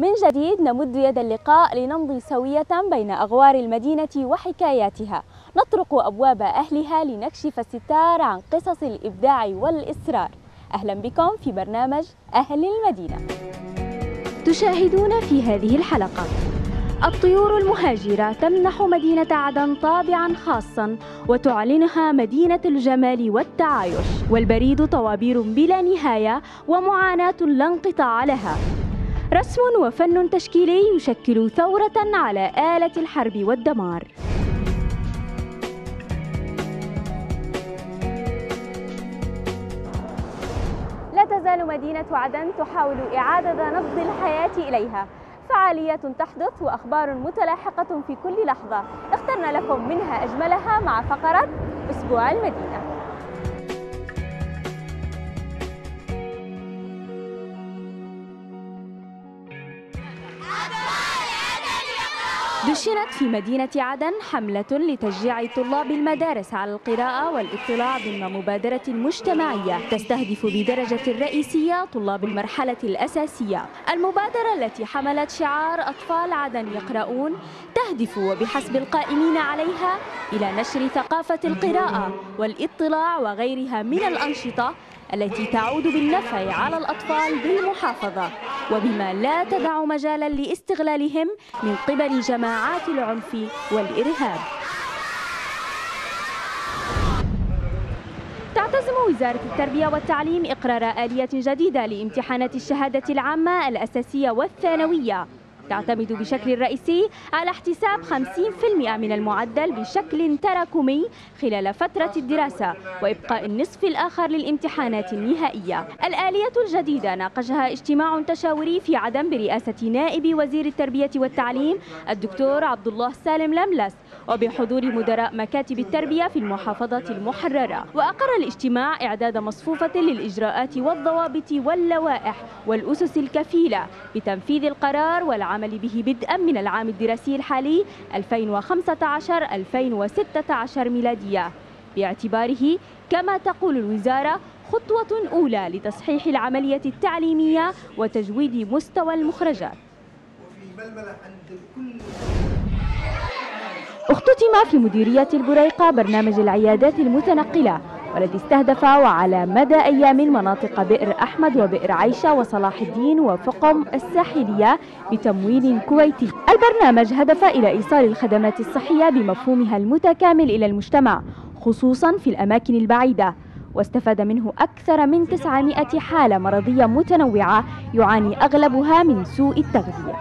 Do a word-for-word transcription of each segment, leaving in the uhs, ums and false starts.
من جديد نمد يد اللقاء لنمضي سوية بين أغوار المدينة وحكاياتها، نطرق أبواب أهلها لنكشف الستار عن قصص الإبداع والإصرار. أهلا بكم في برنامج أهل المدينة. تشاهدون في هذه الحلقة الطيور المهاجرة تمنح مدينة عدن طابعاً خاصاً وتعلنها مدينة الجمال والتعايش، والبريد طوابير بلا نهاية ومعاناة لا انقطاع لها. رسم وفن تشكيلي يشكل ثورة على آلة الحرب والدمار. لا تزال مدينة عدن تحاول إعادة نبض الحياة إليها، فعاليات تحدث وأخبار متلاحقة في كل لحظة، اخترنا لكم منها أجملها مع فقرة أسبوع المدينة. دشنت في مدينة عدن حملة لتشجيع طلاب المدارس على القراءة والاطلاع ضمن مبادرة مجتمعية تستهدف بدرجة رئيسية طلاب المرحلة الأساسية. المبادرة التي حملت شعار أطفال عدن يقرؤون تهدف وبحسب القائمين عليها إلى نشر ثقافة القراءة والاطلاع وغيرها من الأنشطة التي تعود بالنفع على الأطفال بالمحافظة، وبما لا تدع مجالا لاستغلالهم من قبل جماعات العنف والإرهاب. تعتزم وزارة التربية والتعليم إقرار آلية جديدة لامتحانات الشهادة العامة الأساسية والثانوية، تعتمد بشكل رئيسي على احتساب خمسين بالمئة من المعدل بشكل تراكمي خلال فترة الدراسة وإبقاء النصف الآخر للامتحانات النهائية. الآلية الجديدة ناقشها اجتماع تشاوري في عدن برئاسة نائب وزير التربية والتعليم الدكتور عبد الله سالم لملس وبحضور مدراء مكاتب التربية في المحافظة المحررة. وأقر الاجتماع إعداد مصفوفة للإجراءات والضوابط واللوائح والأسس الكفيلة بتنفيذ القرار والعمل به بدءا من العام الدراسي الحالي ألفين وخمسة عشر ألفين وستة عشر ميلادية، باعتباره كما تقول الوزارة خطوة أولى لتصحيح العملية التعليمية وتجويد مستوى المخرجات. اختتم في مديرية البريقة برنامج العيادات المتنقلة، والذي استهدف وعلى مدى أيام مناطق بئر أحمد وبئر عيشة وصلاح الدين وفقم الساحلية بتمويل كويتي. البرنامج هدف إلى إيصال الخدمات الصحية بمفهومها المتكامل إلى المجتمع، خصوصا في الأماكن البعيدة، واستفاد منه أكثر من تسعمائة حالة مرضية متنوعة يعاني أغلبها من سوء التغذية.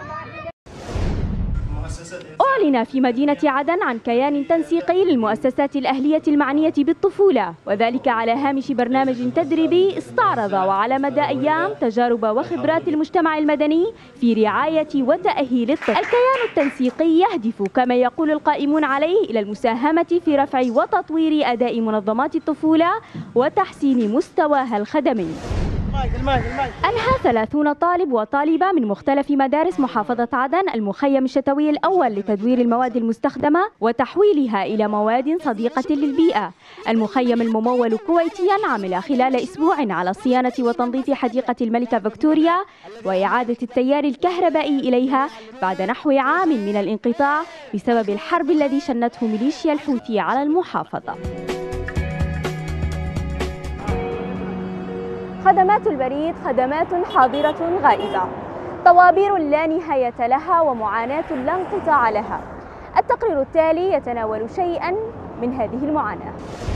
أعلن في مدينة عدن عن كيان تنسيقي للمؤسسات الأهلية المعنية بالطفولة، وذلك على هامش برنامج تدريبي استعرض وعلى مدى أيام تجارب وخبرات المجتمع المدني في رعاية وتأهيل الطفل. الكيان التنسيقي يهدف كما يقول القائمون عليه إلى المساهمة في رفع وتطوير أداء منظمات الطفولة وتحسين مستواها الخدمي. أنهى ثلاثون طالب وطالبة من مختلف مدارس محافظة عدن المخيم الشتوي الأول لتدوير المواد المستخدمة وتحويلها إلى مواد صديقة للبيئة. المخيم الممول كويتيا عمل خلال أسبوع على صيانة وتنظيف حديقة الملكة فيكتوريا وإعادة التيار الكهربائي إليها بعد نحو عام من الانقطاع بسبب الحرب الذي شنته ميليشيا الحوثي على المحافظة. خدمات البريد خدمات حاضرة غائبة، طوابير لا نهاية لها ومعاناة لا انقطاع لها. التقرير التالي يتناول شيئا من هذه المعاناة.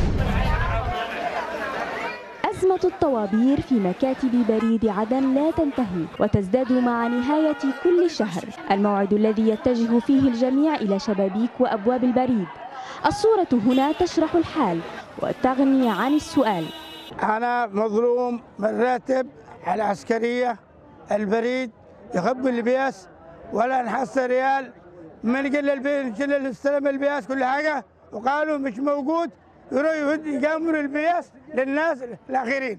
أزمة الطوابير في مكاتب بريد عدن لا تنتهي وتزداد مع نهاية كل شهر، الموعد الذي يتجه فيه الجميع إلى شبابيك وأبواب البريد. الصورة هنا تشرح الحال وتغني عن السؤال. أنا مظلوم من راتب العسكرية البريد يخبوا البياس ولا نحصل ريال، من قل البيت نشيل استلم البياس كل حاجة وقالوا مش موجود، يروحوا يقامروا البياس للناس الآخرين.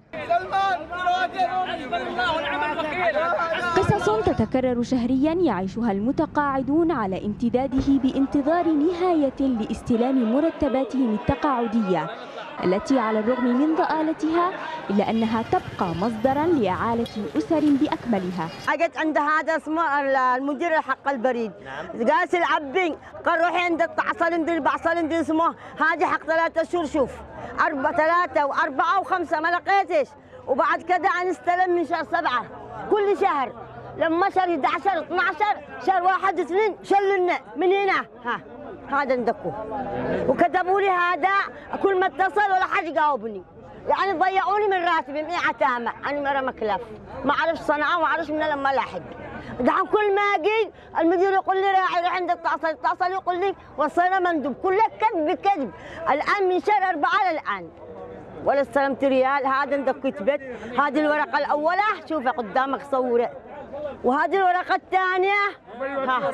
قصص تتكرر شهريا يعيشها المتقاعدون على امتداده بانتظار نهاية لاستلام مرتباتهم التقاعدية التي على الرغم من ضآلتها إلا أنها تبقى مصدرا لإعالة أسر بأكملها. اجت عند هذا اسمه المدير حق البريد قاس العبين قال روحي عند الطعصل عند بعصل عند اسمه هذه حق ثلاثة شهور شوف أربعة ثلاثة وأربعة وخمسة ما لقيتش وبعد كذا أنا استلم من شهر سبعة كل شهر لما شهر أحد عشر اثنا عشر شهر واحد اثنين شلنا من هنا ها هذا ندكوه وكتبوا لي هذا كل ما اتصل ولا حد جاوبني يعني ضيعوني من راتبي من عتامة أنا مرة مكلف ما أعرفش صنعاء وما أعرفش من لما لاحق دحين كل ما أجي المدير يقول لي راعي روح عند التعصل التعصل يقول لي وصلنا مندوب كله كذب كذب الآن من شهر أربعة للآن ولا استلمت ريال هذا ندك كتبت هذه الورقة الأولى شوفها قدامك صورة وهذه الورقة الثانية ها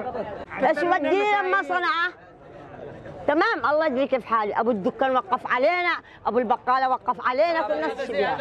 ايش ودي لما صنعاء تمام الله يدري كيف حالي ابو الدكان وقف علينا ابو البقاله وقف علينا كل الناس تشبيها.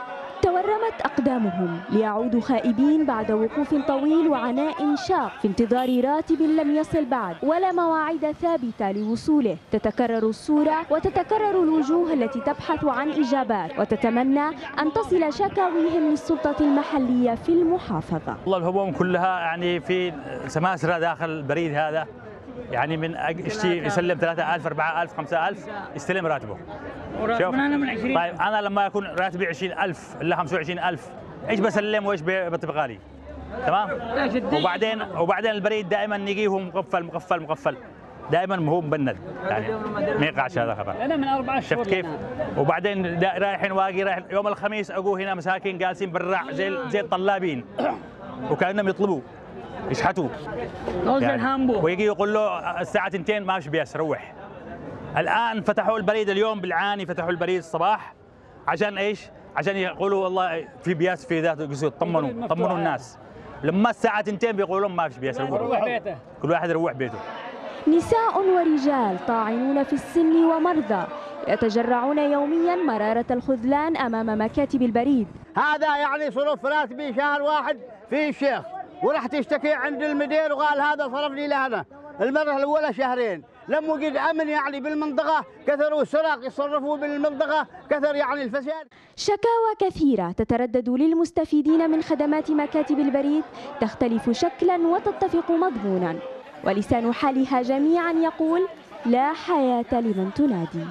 تورمت أقدامهم ليعودوا خائبين بعد وقوف طويل وعناء شاق في انتظار راتب لم يصل بعد ولا مواعيد ثابتة لوصوله. تتكرر الصورة وتتكرر الوجوه التي تبحث عن إجابات وتتمنى أن تصل شكاويهم للسلطة المحلية في المحافظة. والله الهموم كلها يعني في سماسرة داخل البريد هذا يعني من اشتي يسلم ثلاثة آلاف أربعة آلاف خمسة آلاف يستلم راتبه. شوف طيب انا لما يكون راتبي عشرين ألف الا خمسة وعشرين ألف ايش بسلم وايش بتبقى لي؟ تمام؟ وبعدين وبعدين البريد دائما نجيه مقفل مقفل مقفل دائما هو مبند يعني ما يقعش هذا خبر. انا من اربع شهور شفت كيف؟ وبعدين رايحين واقي رايح يوم الخميس اقوه هنا مساكين جالسين بالرع زي زي الطلابين وكانهم يطلبوا يشحتوا يعني ويجي يقول له الساعه اثنتين ما فيش بياس روح. الآن فتحوا البريد اليوم بالعاني فتحوا البريد الصباح عشان ايش؟ عشان يقولوا والله في بياس في ذات قصور طمنوا طمنوا الناس. لما الساعة اثنتين بيقولوا لهم ما فيش بياس روح بيته. كل واحد يروح بيته. نساء ورجال طاعنون في السن ومرضى يتجرعون يوميا مرارة الخذلان أمام مكاتب البريد. هذا يعني صرف راتبي شهر واحد في الشيخ ورحت اشتكي عند المدير وقال هذا صرفني لهنا المرة الأولى شهرين لما وجد أمن يعني بالمنطقة كثروا السرق يصرفوا بالمنطقة كثر يعني الفساد. شكاوى كثيرة تتردد للمستفيدين من خدمات مكاتب البريد تختلف شكلا وتتفق مضمونا ولسان حالها جميعا يقول لا حياة لمن تنادي.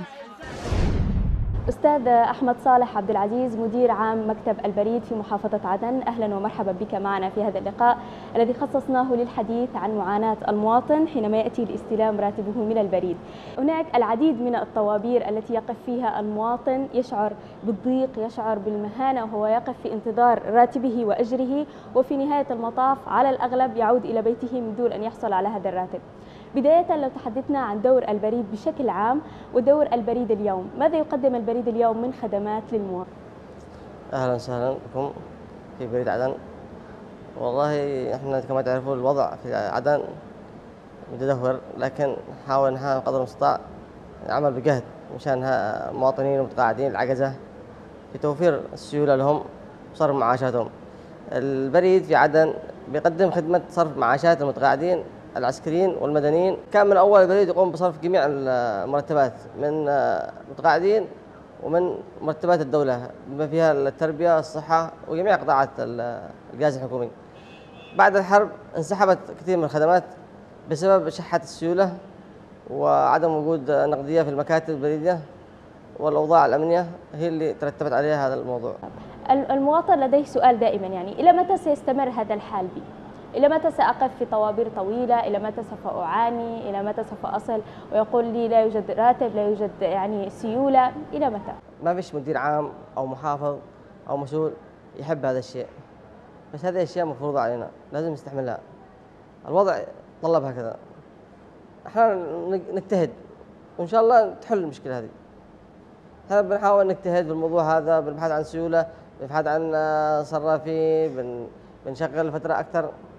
أستاذ أحمد صالح عبد العزيز مدير عام مكتب البريد في محافظة عدن، أهلا ومرحبا بك معنا في هذا اللقاء الذي خصصناه للحديث عن معاناة المواطن حينما يأتي لاستلام راتبه من البريد. هناك العديد من الطوابير التي يقف فيها المواطن يشعر بالضيق، يشعر بالمهانة وهو يقف في انتظار راتبه وأجره، وفي نهاية المطاف على الأغلب يعود إلى بيته من دون أن يحصل على هذا الراتب. بداية لو تحدثنا عن دور البريد بشكل عام ودور البريد اليوم، ماذا يقدم البريد اليوم من خدمات للمواطن؟ أهلا وسهلا بكم في بريد عدن. والله احنا كما تعرفون الوضع في عدن متدهور، لكن نحاول نحاول قدر المستطاع العمل بجهد مشان المواطنين المتقاعدين العجزة في توفير السيولة لهم وصرف معاشاتهم. البريد في عدن بيقدم خدمة صرف معاشات المتقاعدين العسكريين والمدنيين. كان من أول البريد يقوم بصرف جميع المرتبات من متقاعدين ومن مرتبات الدولة بما فيها التربية الصحة وجميع قطاعات الجهاز الحكومي. بعد الحرب انسحبت كثير من الخدمات بسبب شحة السيولة وعدم وجود نقدية في المكاتب البريدية والأوضاع الأمنية هي اللي ترتبت عليها هذا الموضوع. المواطن لديه سؤال دائما، يعني إلى متى سيستمر هذا الحال بي؟ إلى متى سأقف في طوابير طويلة؟ إلى متى سوف أعاني؟ إلى متى سوف أصل ويقول لي لا يوجد راتب، لا يوجد يعني سيولة؟ إلى متى؟ ما فيش مدير عام أو محافظ أو مسؤول يحب هذا الشيء، بس هذه الأشياء مفروضة علينا لازم نستحملها. الوضع طلب هكذا، احنا نجتهد وإن شاء الله تحل المشكلة هذه. احنا بنحاول نجتهد في الموضوع هذا، بنبحث عن سيولة، بنبحث عن صرافين، بن بنشغل فترة أكثر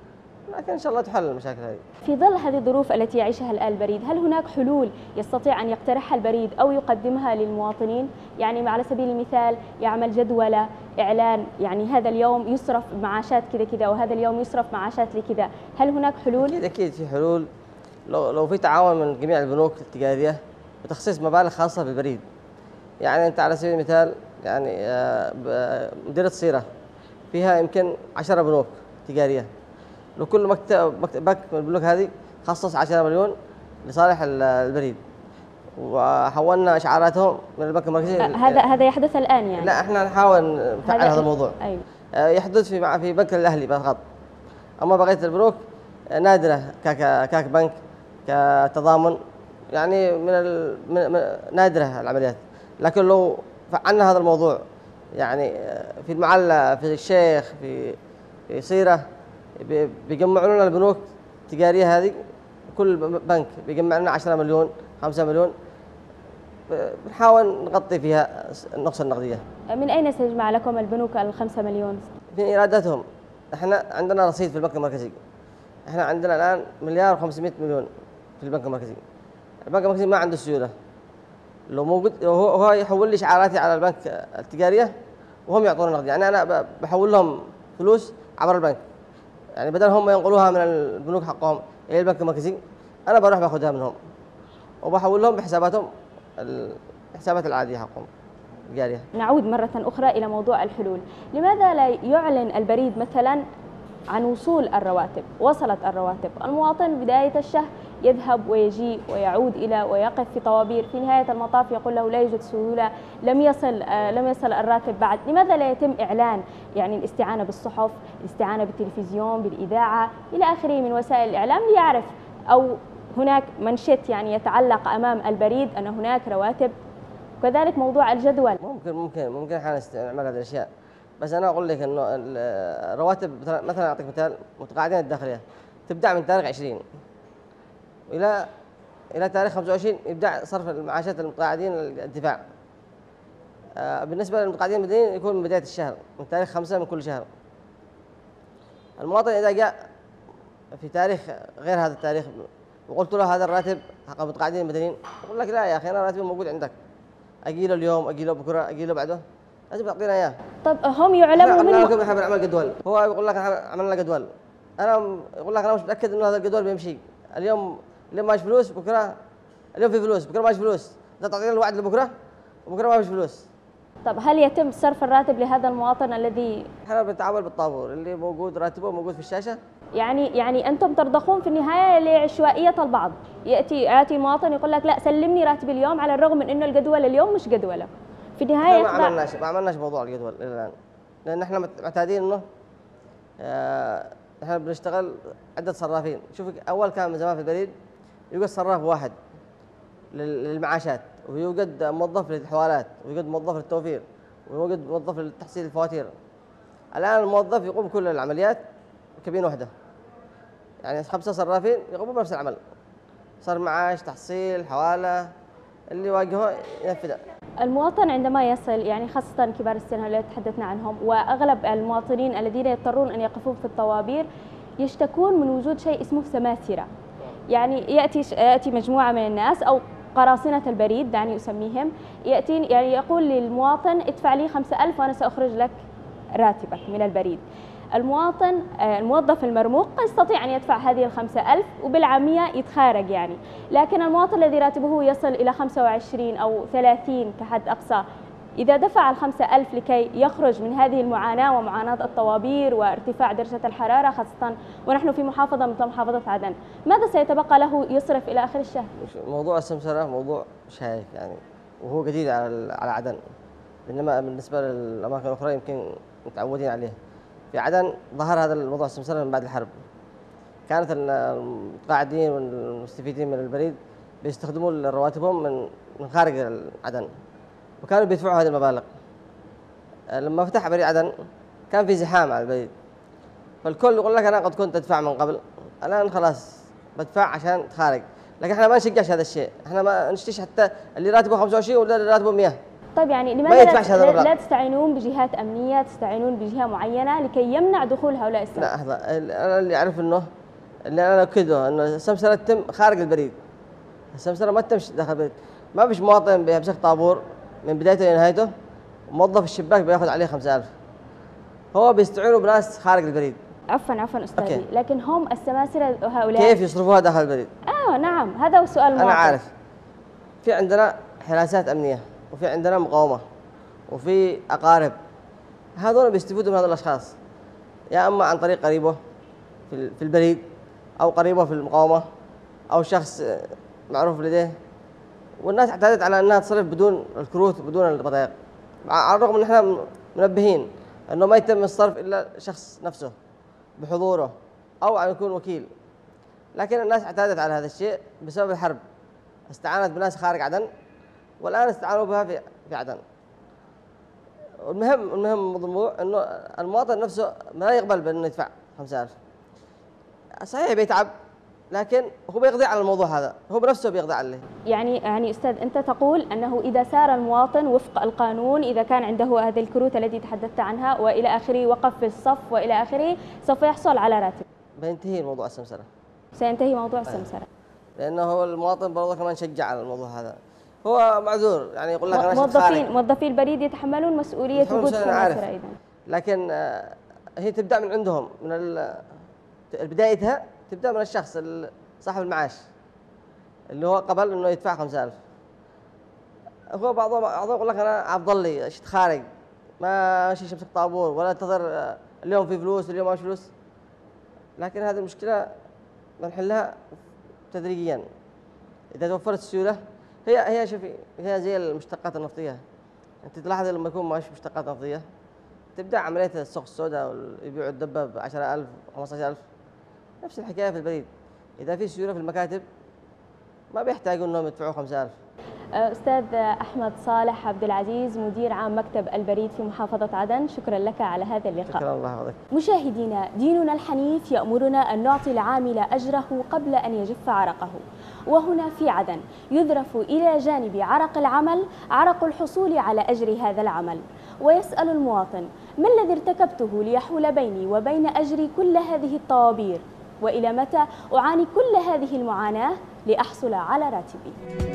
لكن ان شاء الله تحل المشاكل هذه. في ظل هذه الظروف التي يعيشها الآن البريد، هل هناك حلول يستطيع أن يقترحها البريد أو يقدمها للمواطنين؟ يعني على سبيل المثال يعمل جدولة إعلان، يعني هذا اليوم يصرف معاشات كذا كذا وهذا اليوم يصرف معاشات لكذا، هل هناك حلول؟ أكيد أكيد في حلول، لو لو في تعاون من جميع البنوك التجارية بتخصيص مبالغ خاصة بالبريد. يعني أنت على سبيل المثال يعني مديرية صيرة فيها يمكن عشرة بنوك تجارية، لو كل مكتب مكتب بنك من البنوك هذه خصص عشرة مليون لصالح البريد، وحولنا اشعاراتهم من البنك المركزي. هذا هذا يحدث الان يعني؟ لا احنا نحاول نفعل هذا الموضوع. أيوة. يحدث في في بنك الاهلي فقط، اما بقيه البنوك نادره كاك كاك بنك كتضامن، يعني من, من نادره العمليات. لكن لو فعلنا هذا الموضوع يعني في المعلى في الشيخ في في صيره بيجمعوا لنا البنوك التجاريه هذه، كل بنك بيجمع لنا عشرة مليون خمسة مليون، بنحاول نغطي فيها النقص النقديه. من اين سيجمع لكم البنوك الخمسة مليون؟ في ايراداتهم. احنا عندنا رصيد في البنك المركزي، احنا عندنا الان مليار وخمسمائة مليون في البنك المركزي. البنك المركزي ما عنده سيوله، لو موجود هو هو يحول لي شعاراتي على البنك التجاريه وهم يعطونا نقد. يعني انا بحول لهم فلوس عبر البنك، يعني بدل هم ينقلوها من البنوك حقهم الى البنك المركزي، انا بروح باخذها منهم وبحول لهم بحساباتهم الحسابات العاديه حقهم الجاريه. نعود مره اخرى الى موضوع الحلول، لماذا لا يعلن البريد مثلا عن وصول الرواتب؟ وصلت الرواتب، المواطن بدايه الشهر يذهب ويجي ويعود الى ويقف في طوابير، في نهايه المطاف يقول له لا يوجد سهوله، لم يصل آه لم يصل الراتب بعد. لماذا لا يتم اعلان يعني الاستعانه بالصحف، الاستعانه بالتلفزيون، بالاذاعه الى اخره من وسائل الاعلام ليعرف، او هناك منشط يعني يتعلق امام البريد ان هناك رواتب؟ وكذلك موضوع الجدول. ممكن ممكن ممكن احنا نستعمل هذه الاشياء، بس انا اقول لك انه الرواتب مثلا اعطيك مثال، متقاعدين الداخليه تبدا من تاريخ عشرين الى الى تاريخ خمسة وعشرين يبدا صرف المعاشات للمتقاعدين الدفاع. بالنسبه للمتقاعدين المدنيين يكون من بدايه الشهر من تاريخ خمسة من كل شهر. المواطن اذا جاء في تاريخ غير هذا التاريخ وقلت له هذا الراتب حق المتقاعدين المدنيين، يقول لك لا يا اخي انا راتبي موجود عندك، اجيله اليوم اجيله بكره اجيله بعده، لازم تعطينا اياه. طب هم يعلموا منه؟ احنا احنا بنعمل جدول، هو يقول لك عملنا جدول، انا يقول لك انا مش متاكد انه هذا الجدول بيمشي، اليوم اليوم ماش فلوس، بكره اليوم في فلوس، بكره ماش فلوس، انت تعطينا الوعد لبكره وبكره ما فيش فلوس. طب هل يتم صرف الراتب لهذا المواطن الذي احنا بنتعامل بالطابور اللي موجود راتبه موجود في الشاشه؟ يعني يعني انتم ترضخون في النهايه لعشوائيه البعض، ياتي ياتي مواطن يقول لك لا سلمني راتبي اليوم على الرغم من انه الجدول اليوم مش جدوله. في النهايه ما عملناش ما عملناش موضوع الجدول الى الان، لان احنا معتادين انه اه احنا بنشتغل عده صرافين. شوف اول كان من زمان في البريد يوجد صراف واحد للمعاشات، ويوجد موظف للحوالات، ويوجد موظف للتوفير، ويوجد موظف لتحصيل الفواتير. الان الموظف يقوم بكل العمليات كابينه واحده، يعني خمسه صرافين يقوموا بنفس العمل، صار معاش تحصيل حواله اللي واجهه ينفذه. المواطن عندما يصل يعني خاصة كبار السن اللي تحدثنا عنهم، واغلب المواطنين الذين يضطرون ان يقفون في الطوابير يشتكون من وجود شيء اسمه سماسرة. يعني ياتي ياتي مجموعة من الناس او قراصنة البريد دعني اسميهم، ياتي يعني يقول للمواطن ادفع لي خمسة ألف وانا ساخرج لك راتبك من البريد. المواطن الموظف المرموق يستطيع أن يدفع هذه الخمسة ألف وبالعامية يتخارج يعني، لكن المواطن الذي راتبه يصل إلى خمسة وعشرين أو ثلاثين كحد أقصى إذا دفع الخمسة ألف لكي يخرج من هذه المعاناة ومعاناة الطوابير وارتفاع درجة الحرارة، خاصة ونحن في محافظة مثل محافظة عدن، ماذا سيتبقى له يصرف إلى آخر الشهر؟ موضوع السمسرة موضوع شائك يعني، وهو جديد على على عدن، إنما بالنسبة للأماكن الأخرى يمكن متعودين عليه. في عدن ظهر هذا الموضوع السمسرة من بعد الحرب، كانت المتقاعدين والمستفيدين من البريد بيستخدموا رواتبهم من من خارج عدن، وكانوا بيدفعوا هذه المبالغ. لما فتح بريد عدن كان في زحام على البريد، فالكل يقول لك انا قد كنت ادفع من قبل، الان خلاص بدفع عشان تخارج. لكن احنا ما نشجعش هذا الشيء، احنا ما نشتيش حتى اللي راتبه خمسة وعشرين ولا اللي راتبه مئة. طيب يعني لماذا لا, لا تستعينون بجهات امنيه، تستعينون بجهه معينه لكي يمنع دخول هؤلاء السلف؟ لا لحظه، انا اللي اعرف انه اللي انا اكده انه السمسره تتم خارج البريد. السمسره ما تتم داخل البريد، ما فيش مواطن بيمسك طابور من بدايته لنهايته موظف الشباك بياخذ عليه خمسة آلاف. هو بيستعينوا بناس خارج البريد. عفوا عفوا استاذي، أوكي. لكن هم السماسرة هؤلاء كيف يصرفوها داخل البريد؟ اه نعم، هذا هو السؤال المواطن. انا عارف. في عندنا حراسات امنيه، وفي عندنا مقاومه، وفي اقارب. هذول بيستفيدوا من هذول الاشخاص، يا اما عن طريق قريبه في في البريد، او قريبه في المقاومه، او شخص معروف لديه. والناس اعتادت على انها تصرف بدون الكروت بدون البطايق، على الرغم ان احنا منبهين انه ما يتم الصرف الا شخص نفسه بحضوره او ان يكون وكيل. لكن الناس اعتادت على هذا الشيء بسبب الحرب، استعانت بناس خارج عدن والان استعانوا بها في في عدن. المهم المهم الموضوع انه المواطن نفسه ما يقبل بانه يدفع خمسة آلاف. صحيح بيتعب، لكن هو بيقضي على الموضوع هذا، هو بنفسه بيقضي عليه. يعني يعني استاذ انت تقول انه اذا سار المواطن وفق القانون، اذا كان عنده هذه الكروت التي تحدثت عنها والى اخره، وقف في الصف والى اخره، سوف يحصل على راتب. بينتهي موضوع السمسره. سينتهي موضوع السمسره. لانه هو المواطن برضه كمان شجع على الموضوع هذا. هو معذور، يعني يقول لك انا موظفين موظفي البريد يتحملون مسؤوليه وجود سماسره ايضا. لكن هي تبدا من عندهم، من بدايتها تبدا من الشخص صاحب المعاش اللي هو قبل انه يدفع خمسة آلاف. هو بعضهم بعضهم يقول لك انا عبد الله شفت خارج ما ماشي امسك طابور ولا انتظر اليوم في فلوس اليوم ما في فلوس. لكن هذه المشكله بنحلها تدريجيا اذا توفرت السيوله. هي هي شوفي هي زي المشتقات النفطيه. انت تلاحظ لما يكون ماشي مشتقات نفطيه تبدا عمليه السوق السوداء ويبيعوا الدبه ب عشرة آلاف خمسة عشر ألف. نفس الحكايه في البريد، اذا في سيوله في المكاتب ما بيحتاجوا انهم يدفعوا خمسة آلاف. استاذ احمد صالح عبد العزيز مدير عام مكتب البريد في محافظه عدن، شكرا لك على هذا اللقاء. شكرا الله يحفظك. مشاهدينا، ديننا الحنيف يأمرنا أن نعطي العامل أجره قبل أن يجف عرقه، وهنا في عدن يذرف إلى جانب عرق العمل عرق الحصول على أجر هذا العمل. ويسأل المواطن: ما الذي ارتكبته ليحول بيني وبين أجري كل هذه الطوابير؟ وإلى متى أعاني كل هذه المعاناة لأحصل على راتبي؟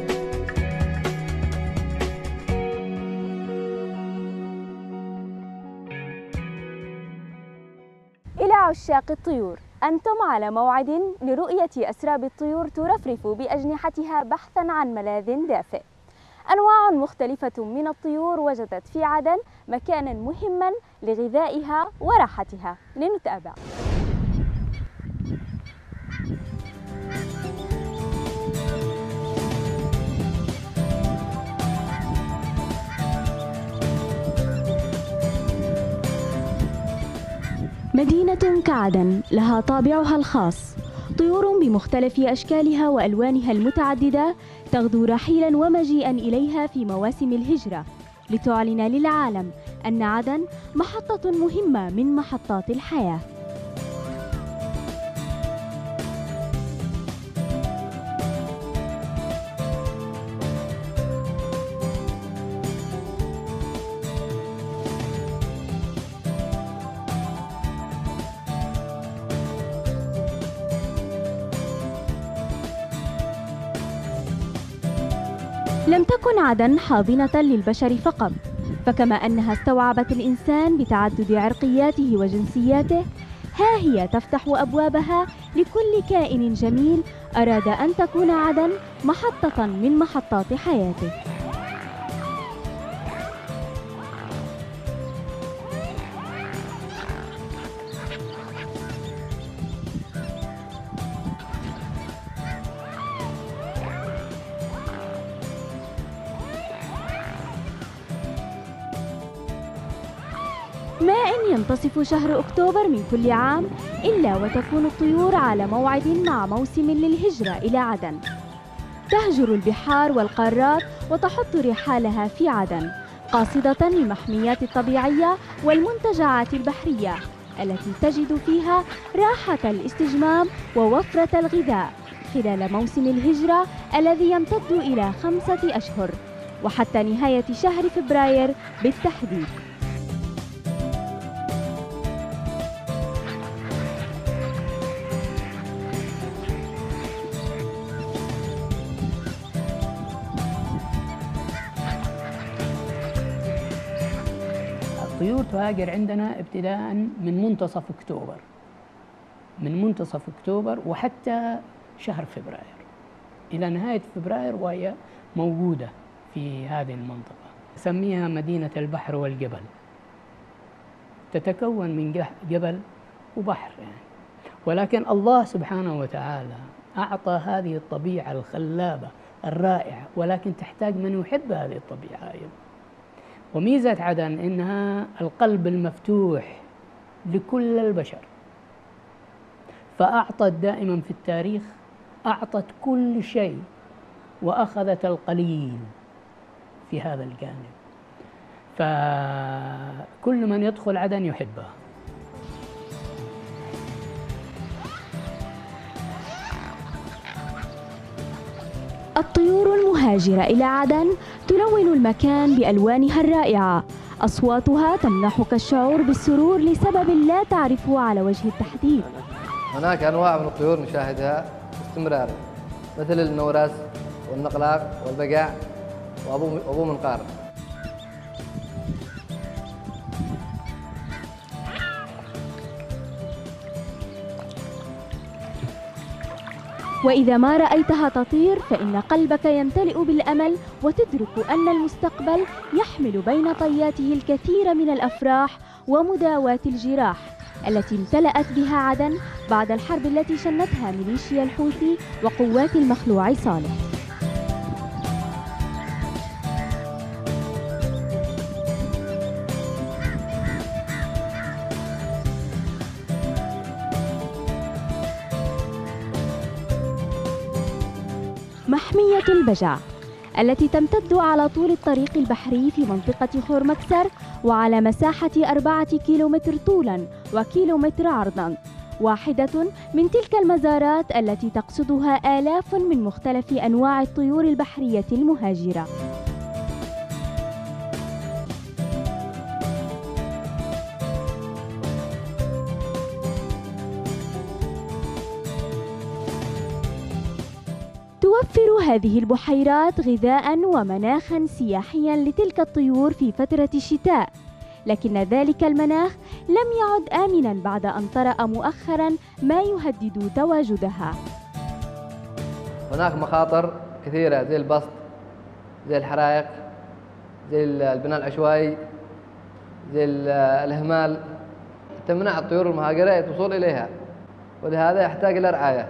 إلى عشاق الطيور، أنتم على موعد لرؤية أسراب الطيور ترفرف بأجنحتها بحثاً عن ملاذ دافئ. أنواع مختلفة من الطيور وجدت في عدن مكاناً مهماً لغذائها وراحتها. لنتابع. مدينة كعدن لها طابعها الخاص، طيور بمختلف أشكالها وألوانها المتعددة تغدو رحيلا ومجيئا إليها في مواسم الهجرة، لتعلن للعالم أن عدن محطة مهمة من محطات الحياة. لم تكن عدن حاضنة للبشر فقط، فكما أنها استوعبت الإنسان بتعدد عرقياته وجنسياته، ها هي تفتح أبوابها لكل كائن جميل أراد أن تكون عدن محطة من محطات حياته. ما إن ينتصف شهر أكتوبر من كل عام إلا وتكون الطيور على موعد مع موسم للهجرة إلى عدن. تهجر البحار والقارات وتحط رحالها في عدن، قاصدة المحميات الطبيعية والمنتجعات البحرية التي تجد فيها راحة الاستجمام ووفرة الغذاء خلال موسم الهجرة الذي يمتد إلى خمسة أشهر وحتى نهاية شهر فبراير بالتحديد. الطيور تهاجر عندنا ابتداء من منتصف أكتوبر، من منتصف أكتوبر وحتى شهر فبراير، إلى نهاية فبراير وهي موجودة في هذه المنطقة. نسميها مدينة البحر والجبل، تتكون من جبل وبحر يعني. ولكن الله سبحانه وتعالى أعطى هذه الطبيعة الخلابة الرائعة، ولكن تحتاج من يحب هذه الطبيعة أيضا. وميزة عدن إنها القلب المفتوح لكل البشر، فأعطت دائما في التاريخ، أعطت كل شيء وأخذت القليل في هذا الجانب، فكل من يدخل عدن يحبها. الطيور المهاجرة إلى عدن تلون المكان بألوانها الرائعة، أصواتها تمنحك الشعور بالسرور لسبب لا تعرفه على وجه التحديد. هناك أنواع من الطيور نشاهدها باستمرار، مثل النورس والنقلاق والبقع وأبو منقار. وإذا ما رأيتها تطير فإن قلبك يمتلئ بالأمل، وتدرك أن المستقبل يحمل بين طياته الكثير من الأفراح ومداواة الجراح التي امتلأت بها عدن بعد الحرب التي شنتها ميليشيا الحوثي وقوات المخلوع صالح. محمية البجع التي تمتد على طول الطريق البحري في منطقة خورمكسر وعلى مساحة أربعة كيلومتر طولاً وكيلومتر عرضاً، واحدة من تلك المزارات التي تقصدها آلاف من مختلف أنواع الطيور البحرية المهاجرة. توفر هذه البحيرات غذاء ومناخا سياحيا لتلك الطيور في فترة الشتاء، لكن ذلك المناخ لم يعد آمنا بعد أن طرأ مؤخرا ما يهدد تواجدها. هناك مخاطر كثيرة زي البسط، زي الحرائق، زي البناء العشوائي، زي الإهمال، تمنع الطيور المهاجرة الوصول إليها، ولهذا يحتاج إلى رعاية.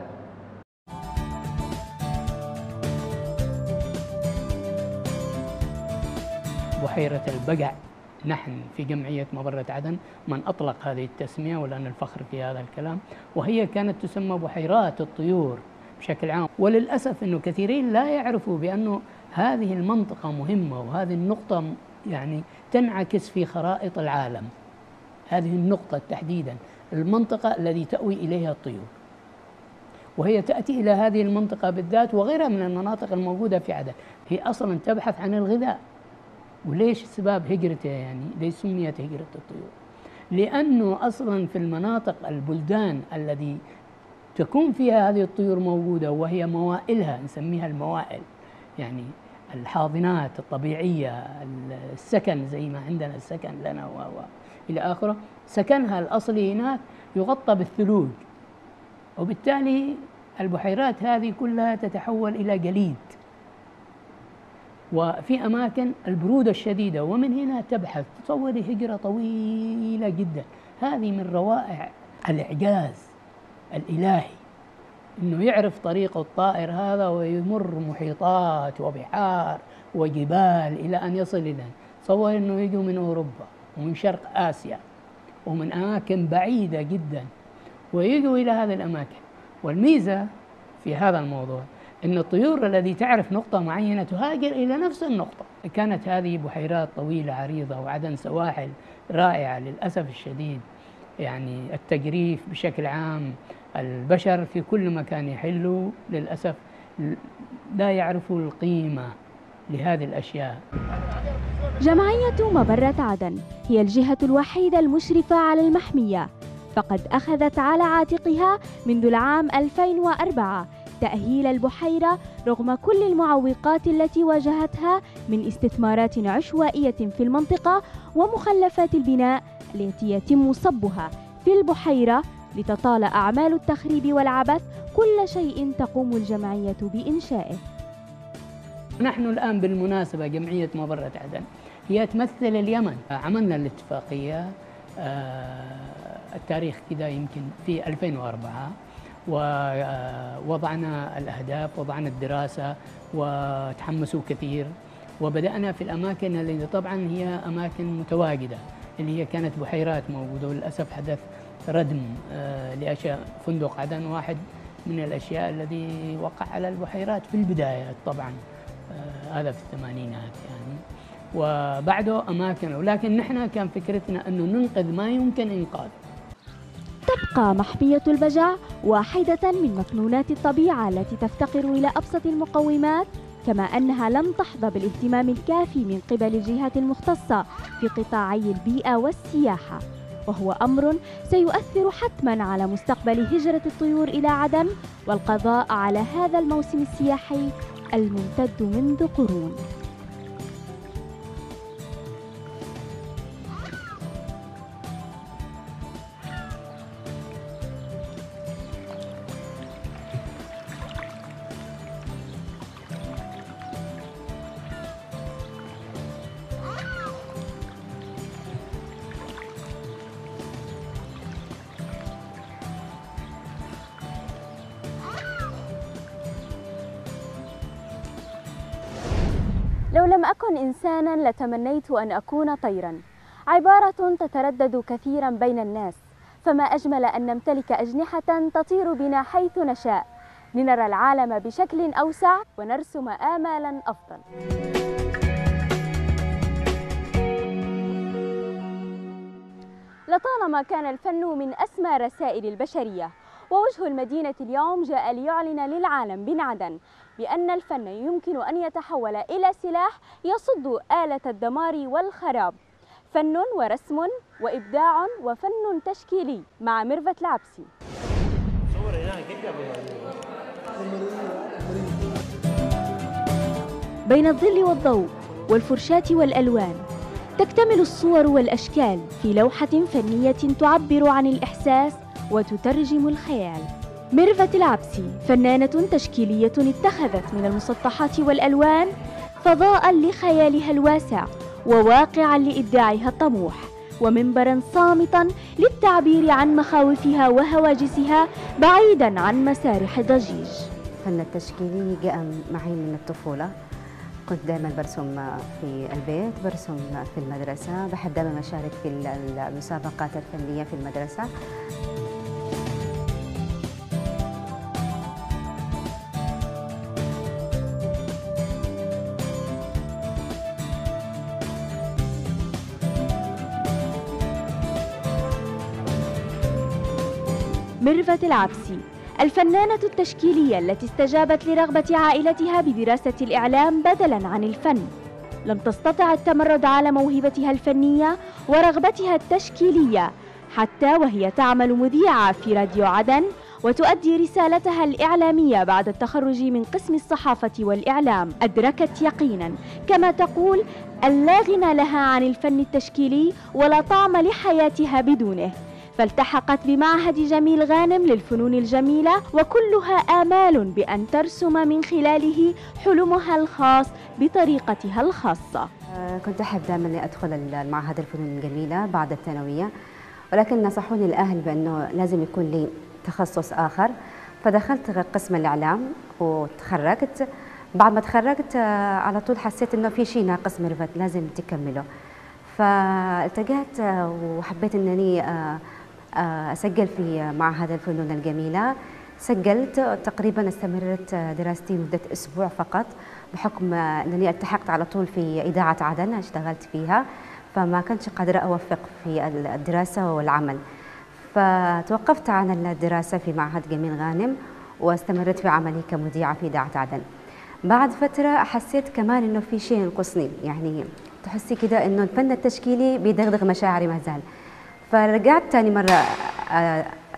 بحيرة البقع، نحن في جمعية مبرة عدن من أطلق هذه التسمية، ولأن الفخر في هذا الكلام، وهي كانت تسمى بحيرات الطيور بشكل عام. وللأسف أنه كثيرين لا يعرفوا بأنه هذه المنطقة مهمة، وهذه النقطة يعني تنعكس في خرائط العالم. هذه النقطة تحديدا المنطقة التي تأوي إليها الطيور، وهي تأتي إلى هذه المنطقة بالذات وغيرها من المناطق الموجودة في عدن. هي أصلا تبحث عن الغذاء. وليش سبب هجرتها؟ يعني ليش سميت هجرة الطيور؟ لأنه أصلا في المناطق البلدان الذي تكون فيها هذه الطيور موجودة، وهي موائلها، نسميها الموائل، يعني الحاضنات الطبيعية، السكن زي ما عندنا السكن لنا و إلى آخره، سكنها الأصلي هناك يغطى بالثلوج، وبالتالي البحيرات هذه كلها تتحول إلى جليد، وفي أماكن البرودة الشديدة، ومن هنا تبحث. تصوري هجرة طويلة جدا. هذه من روائع الإعجاز الإلهي، إنه يعرف طريق الطائر هذا ويمر محيطات وبحار وجبال إلى أن يصل إلى. تصور إنه يجوا من أوروبا ومن شرق آسيا ومن أماكن بعيدة جدا ويجوا إلى هذه الأماكن. والميزة في هذا الموضوع إن الطيور التي تعرف نقطة معينة تهاجر إلى نفس النقطة. كانت هذه بحيرات طويلة عريضة، وعدن سواحل رائعة. للأسف الشديد يعني التجريف بشكل عام، البشر في كل مكان يحلوا للأسف لا يعرفوا القيمة لهذه الأشياء. جمعية مبرة عدن هي الجهة الوحيدة المشرفة على المحمية، فقد أخذت على عاتقها منذ العام ألفين وأربعة تأهيل البحيرة رغم كل المعوقات التي واجهتها من استثمارات عشوائية في المنطقة ومخلفات البناء التي يتم صبها في البحيرة لتطال أعمال التخريب والعبث كل شيء تقوم الجمعية بإنشائه. نحن الآن بالمناسبة جمعية مبرة عدن هي تمثل اليمن. عملنا الاتفاقية التاريخ كذا يمكن في ألفين وأربعة، ووضعنا الأهداف، وضعنا الدراسة، وتحمسوا كثير، وبدأنا في الأماكن اللي طبعا هي أماكن متواجدة اللي هي كانت بحيرات موجودة، وللأسف حدث ردم لأشياء. فندق عدن واحد من الأشياء الذي وقع على البحيرات في البداية طبعا، هذا في الثمانينات يعني، وبعده أماكن، ولكن نحن كان فكرتنا أنه ننقذ ما يمكن إنقاذه. تبقى محمية البجع واحدة من مكنونات الطبيعة التي تفتقر إلى أبسط المقومات، كما أنها لم تحظى بالاهتمام الكافي من قبل الجهات المختصة في قطاعي البيئة والسياحة، وهو أمر سيؤثر حتماً على مستقبل هجرة الطيور إلى عدن والقضاء على هذا الموسم السياحي الممتد منذ قرون. لو لم أكن إنساناً لتمنيت أن أكون طيراً، عبارة تتردد كثيراً بين الناس، فما أجمل أن نمتلك أجنحة تطير بنا حيث نشاء، لنرى العالم بشكل أوسع ونرسم آمالاً أفضل. لطالما كان الفن من أسمى رسائل البشرية، ووجه المدينة اليوم جاء ليعلن للعالم من عدن بأن الفن يمكن أن يتحول إلى سلاح يصد آلة الدمار والخراب. فن ورسم وإبداع وفن تشكيلي مع ميرفت العبسي. بين الظل والضوء والفرشاة والألوان تكتمل الصور والأشكال في لوحة فنية تعبر عن الإحساس وتترجم الخيال. ميرفت العبسي فنانة تشكيلية اتخذت من المسطحات والألوان فضاء لخيالها الواسع وواقعا لإبداعها الطموح، ومنبرا صامتا للتعبير عن مخاوفها وهواجسها بعيدا عن مسارح الضجيج. الفن التشكيلي جاء معي من الطفولة، كنت دائما برسم في البيت، برسم في المدرسة، بحب دائما أشارك في المسابقات الفنية في المدرسة. ميرفت العبسي الفنانة التشكيلية التي استجابت لرغبة عائلتها بدراسة الإعلام بدلاً عن الفن، لم تستطع التمرد على موهبتها الفنية ورغبتها التشكيلية حتى وهي تعمل مذيعة في راديو عدن وتؤدي رسالتها الإعلامية بعد التخرج من قسم الصحافة والإعلام. أدركت يقيناً كما تقول أن لا غنى لها عن الفن التشكيلي ولا طعم لحياتها بدونه، فالتحقت بمعهد جميل غانم للفنون الجميلة وكلها آمال بأن ترسم من خلاله حلمها الخاص بطريقتها الخاصة. كنت أحب دائما أني أدخل المعهد الفنون الجميلة بعد الثانوية، ولكن نصحوني الأهل بأنه لازم يكون لي تخصص آخر، فدخلت قسم الإعلام وتخرجت. بعد ما تخرجت على طول حسيت أنه في شيء ناقص ميرفت لازم تكمله، فالتقيت وحبيت أنني أسجل في معهد الفنون الجميلة. سجلت تقريبا، استمرت دراستي مدة أسبوع فقط بحكم أنني التحقت على طول في إذاعة عدن اشتغلت فيها، فما كنتش قادرة أوفق في الدراسة والعمل، فتوقفت عن الدراسة في معهد جميل غانم واستمرت في عملي كمذيعة في إذاعة عدن. بعد فترة حسيت كمان أنه في شيء ينقصني، يعني تحسي كده أنه الفن التشكيلي بيدغدغ مشاعري ما زال، فرجعت ثاني مرة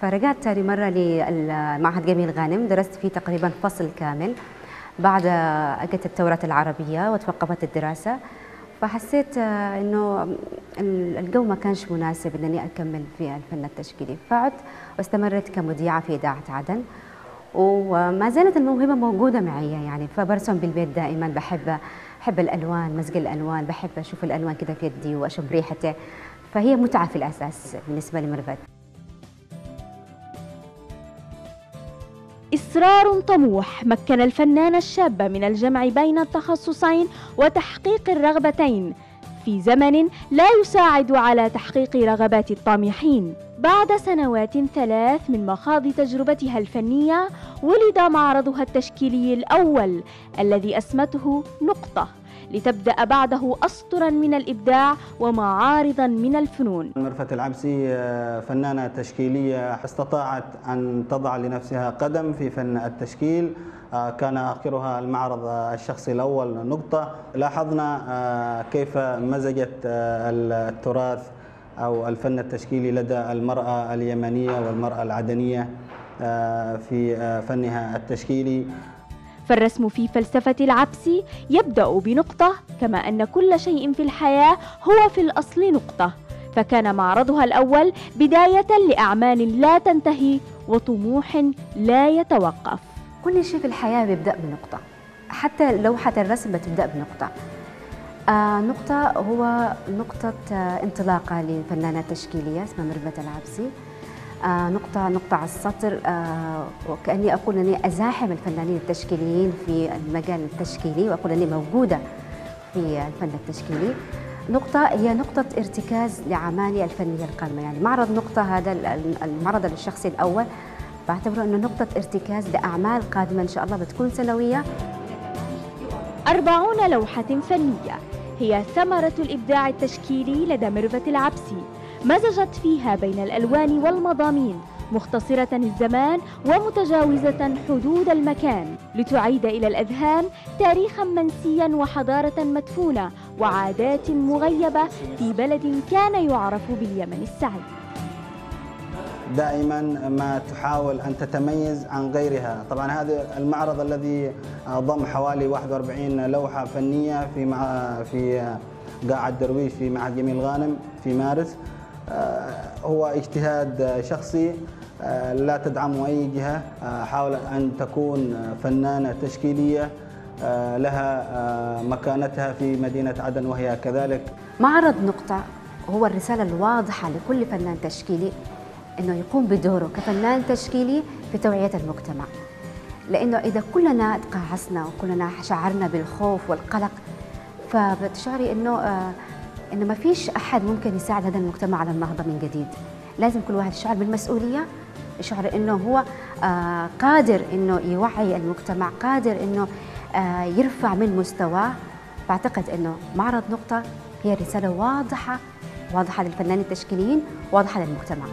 فرجعت ثاني مرة لمعهد جميل غانم، درست فيه تقريبا فصل كامل. بعد أجت الدورة العربية وتوقفت الدراسة، فحسيت إنه الجو ما كانش مناسب إنني أكمل في الفن التشكيلي، فعدت واستمرت كمذيعة في إذاعة عدن، وما زالت الموهبة موجودة معي يعني. فبرسم بالبيت دائما، بحب بحب الألوان، مزج الألوان، بحب أشوف الألوان كده في يدي وأشم ريحته، فهي متعة في الأساس بالنسبة لميرفت. إصرار طموح مكن الفنانة الشابة من الجمع بين التخصصين وتحقيق الرغبتين في زمن لا يساعد على تحقيق رغبات الطامحين. بعد سنوات ثلاث من مخاض تجربتها الفنية، ولد معرضها التشكيلي الأول الذي أسمته نقطة، لتبدأ بعده أسطراً من الإبداع ومعارضاً من الفنون. ميرفت العبسي فنانة تشكيلية استطاعت أن تضع لنفسها قدم في فن التشكيل، كان آخرها المعرض الشخصي الأول نقطة. لاحظنا كيف مزجت التراث أو الفن التشكيلي لدى المرأة اليمنية والمرأة العدنية في فنها التشكيلي. فالرسم في فلسفة العبسي يبدأ بنقطة، كما أن كل شيء في الحياة هو في الأصل نقطة، فكان معرضها الأول بداية لأعمال لا تنتهي وطموح لا يتوقف. كل شيء في الحياة بيبدأ بنقطة، حتى لوحة الرسم بتبدأ بنقطة. آه نقطة هو نقطة آه انطلاقة لفنانة تشكيلية اسمها ميرفت العبسي. آه نقطة نقطة على السطر، آه وكأني أقول أني أزاحم الفنانين التشكيليين في المجال التشكيلي، وأقول أني موجودة في الفن التشكيلي. نقطة هي نقطة ارتكاز لأعمالي الفنية القادمة، يعني معرض نقطة هذا المعرض الشخصي الأول بعتبره أنه نقطة ارتكاز لأعمال قادمة إن شاء الله بتكون سنوية. أربعون لوحة فنية هي ثمرة الإبداع التشكيلي لدى ميرفت العبسي، مزجت فيها بين الألوان والمضامين، مختصرة الزمان ومتجاوزة حدود المكان، لتعيد إلى الأذهان تاريخاً منسياً وحضارة مدفونة وعادات مغيبة في بلد كان يعرف باليمن السعيد. دائما ما تحاول أن تتميز عن غيرها. طبعا هذا المعرض الذي ضم حوالي واحد وأربعين لوحة فنية في مع في قاعة درويش في معهد جميل غانم في مارس، هو اجتهاد شخصي لا تدعمه أي جهة. حاول أن تكون فنانة تشكيلية لها مكانتها في مدينة عدن وهي كذلك. معرض نقطة هو الرسالة الواضحة لكل فنان تشكيلي إنه يقوم بدوره كفنان تشكيلي في توعية المجتمع، لأنه إذا كلنا تقاعسنا وكلنا شعرنا بالخوف والقلق، فبتشعري إنه آه إنه ما فيش أحد ممكن يساعد هذا المجتمع على النهضة من جديد. لازم كل واحد يشعر بالمسؤولية، يشعر إنه هو آه قادر إنه يوعي المجتمع، قادر إنه آه يرفع من مستواه. بعتقد إنه معرض نقطة هي رسالة واضحة واضحة للفنانين التشكيليين، واضحة للمجتمع.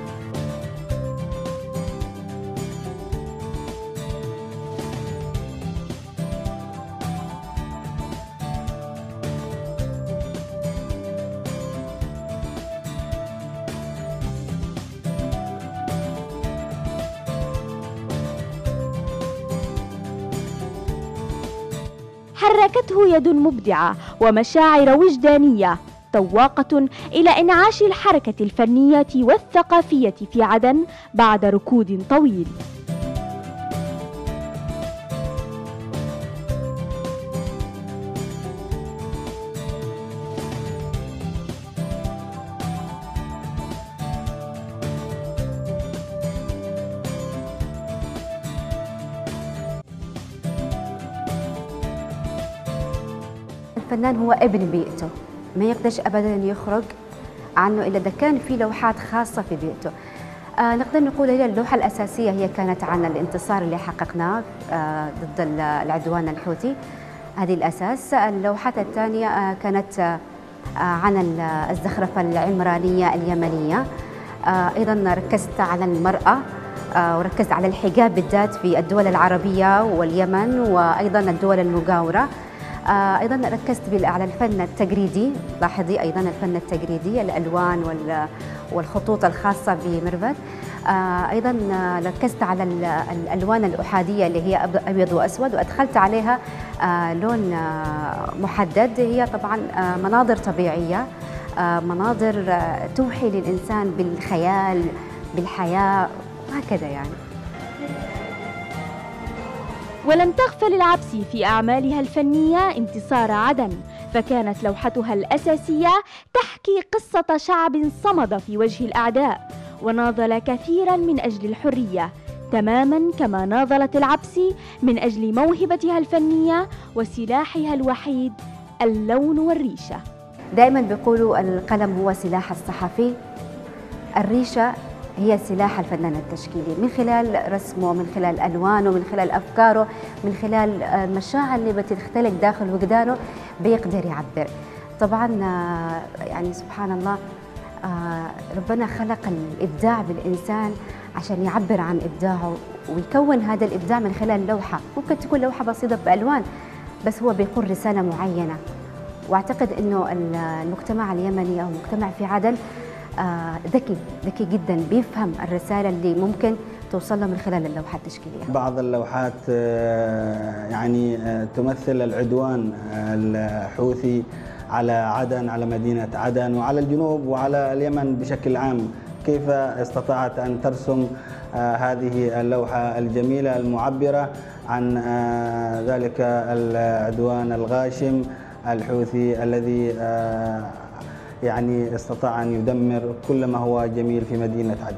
حركته يد مبدعة ومشاعر وجدانية تواقة إلى إنعاش الحركة الفنية والثقافية في عدن بعد ركود طويل. الفنان هو ابن بيئته، ما يقدرش ابدا يخرج عنه الا اذا كان في لوحات خاصه في بيئته. آه نقدر نقول هي اللوحه الاساسيه هي كانت عن الانتصار اللي حققناه آه ضد العدوان الحوثي، هذه الاساس. اللوحات الثانيه آه كانت آه عن الزخرفه العمرانيه اليمنيه. آه ايضا ركزت على المراه آه وركزت على الحجاب بالذات في الدول العربيه واليمن وايضا الدول المجاوره. آه ايضا ركزت على الفن التجريدي، لاحظي ايضا الفن التجريدي، الالوان والخطوط الخاصه بميرفت. أيضا ركزت على الألوان الأحادية اللي هي أبيض وأسود، وأدخلت عليها لون محدد. هي طبعا مناظر طبيعية، مناظر توحي للإنسان بالخيال بالحياة وهكذا يعني. ولم تغفل العبسي في أعمالها الفنية انتصار عدن، فكانت لوحتها الأساسية تحكي قصة شعب صمد في وجه الأعداء وناضل كثيرا من أجل الحرية، تماما كما ناضلت العبسي من أجل موهبتها الفنية وسلاحها الوحيد اللون والريشة. دائما بيقولوا القلم هو سلاح الصحفي، الريشة هي سلاح الفنان التشكيلي، من خلال رسمه، من خلال ألوانه، من خلال أفكاره، من خلال المشاعر اللي بتختلق داخل وجدانه بيقدر يعبر. طبعا يعني سبحان الله ربنا خلق الإبداع بالإنسان عشان يعبر عن إبداعه ويكون هذا الإبداع من خلال لوحة، ممكن تكون لوحة بسيطة بألوان بس هو بيقول رسالة معينة. وأعتقد أنه المجتمع اليمني أو المجتمع في عدن ذكي ذكي جدا، بيفهم الرسالة اللي ممكن توصل له من خلال اللوحة التشكيلية. بعض اللوحات يعني تمثل العدوان الحوثي على عدن، على مدينة عدن وعلى الجنوب وعلى اليمن بشكل عام. كيف استطاعت أن ترسم هذه اللوحة الجميلة المعبرة عن ذلك العدوان الغاشم الحوثي الذي يعني استطاع أن يدمر كل ما هو جميل في مدينة عدن.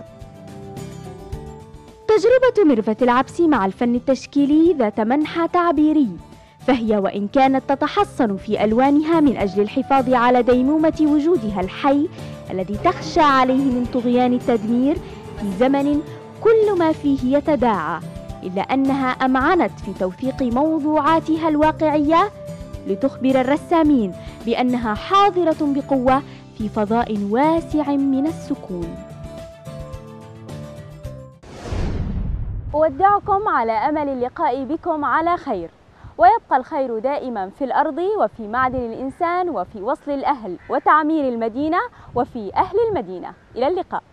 تجربة ميرفت العبسي مع الفن التشكيلي ذات منحى تعبيري، فهي وإن كانت تتحصن في ألوانها من أجل الحفاظ على ديمومة وجودها الحي الذي تخشى عليه من طغيان التدمير في زمن كل ما فيه يتداعى، إلا أنها أمعنت في توثيق موضوعاتها الواقعية لتخبر الرسامين بأنها حاضرة بقوة في فضاء واسع من السكون. أودعكم على أمل اللقاء بكم على خير، ويبقى الخير دائما في الأرض وفي معدن الإنسان وفي وصل الأهل وتعمير المدينة وفي أهل المدينة. إلى اللقاء.